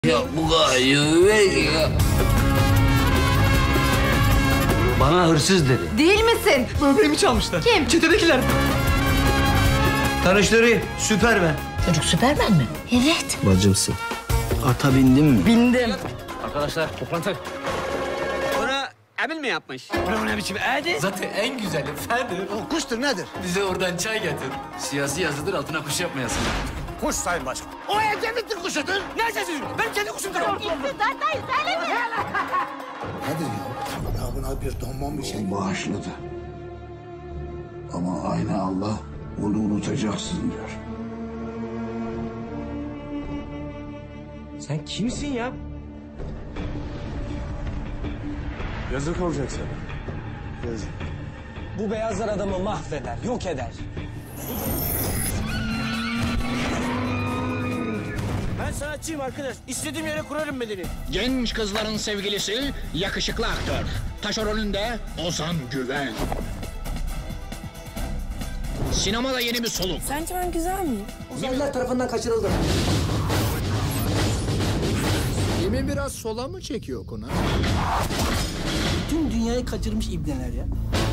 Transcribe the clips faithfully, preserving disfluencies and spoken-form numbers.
Ya bu kadar ya. Bana hırsız dedi. Değil misin? Böbreğimi çalmışlar. Kim? Çetedekiler. Tanıştırayım, Süpermen. Çocuk Süpermen mi? Evet. Bacımsın. Ata bindin mi? Bindim. Arkadaşlar toplantı. Bunu Emin mi yapmış? Bu ne biçim edi? Zaten en güzeli Ferdi. O kuştur nedir? Bize oradan çay getir. Siyasi yazıdır altına kuş yapmayasın. Kuş sayın başkan. O Ecevit'in kuşudur. Ne sesi? Ben kendi kuşumdur o. Nedir ya? Ya buna bir donmam bir şey. Bağışladı. Ama aynı Allah onu unutacaksın diyor. Sen kimsin ya? Yazık olacak sana. Yazık. Bu beyazlar adamı mahveder, yok eder. Ben sanatçıyım arkadaş. İstediğim yere kurarım bedeni. Genç kızların sevgilisi yakışıklı aktör. Taşeronunda Ozan Güven. Sinemada yeni bir soluk. Sence ben güzel miyim? Uzaylılar tarafından kaçırıldım. Yemin biraz sola mı çekiyor konu? Tüm dünyayı kaçırmış ibneler ya.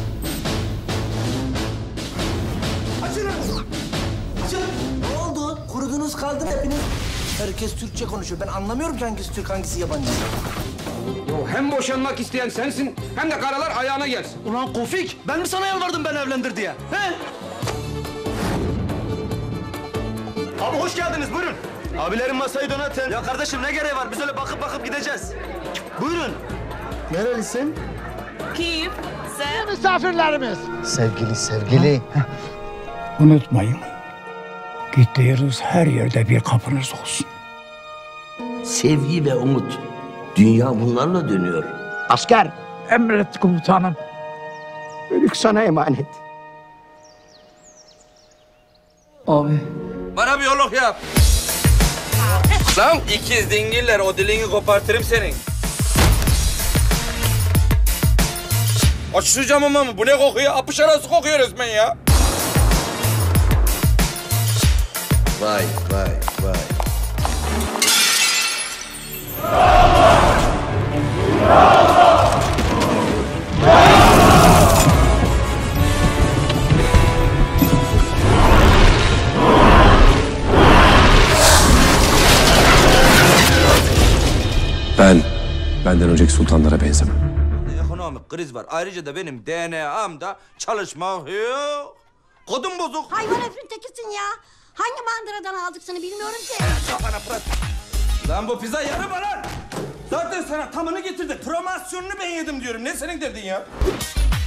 Açılın! Açılın! Ne oldu? Kurudunuz kaldın hepiniz. Herkes Türkçe konuşuyor. Ben anlamıyorum ki hangisi Türk, hangisi yabancı. Hem boşanmak isteyen sensin hem de karalar ayağına gelsin. Ulan Kofik, ben mi sana yalvardım ben evlendir diye? He? Abi hoş geldiniz, buyurun. Abilerin masayı donatın. Ya kardeşim ne gereği var? Biz öyle bakıp bakıp gideceğiz. Buyurun. Nerelisin? Kim? Sen? Misafirlerimiz. Sevgili sevgili. Unutmayın. Gittiğiniz her yerde bir kapınız olsun. Sevgi ve umut. Dünya bunlarla dönüyor. Asker. Emret komutanım. Ölük sana emanet. Abi. Bana bir yolluk yap. Lan ikiz dingiller, o dilini kopartırım senin. Aç şu camımı mı? Bu ne kokuyor? Apış arası kokuyor resmen ya. Vay vay vay. Ben, benden önceki sultanlara benzemem. Ekonomik kriz var. Ayrıca da benim D N A'mda çalışmak yok. Kodum bozuk. Hayvan herifin tekisin ya. Hangi mandıradan aldık seni bilmiyorum ki. Kafana pırat. Lan bu pizza yarım lan. Zaten sana tamını getirdik. Promosyonunu ben yedim diyorum. Ne senin derdin ya?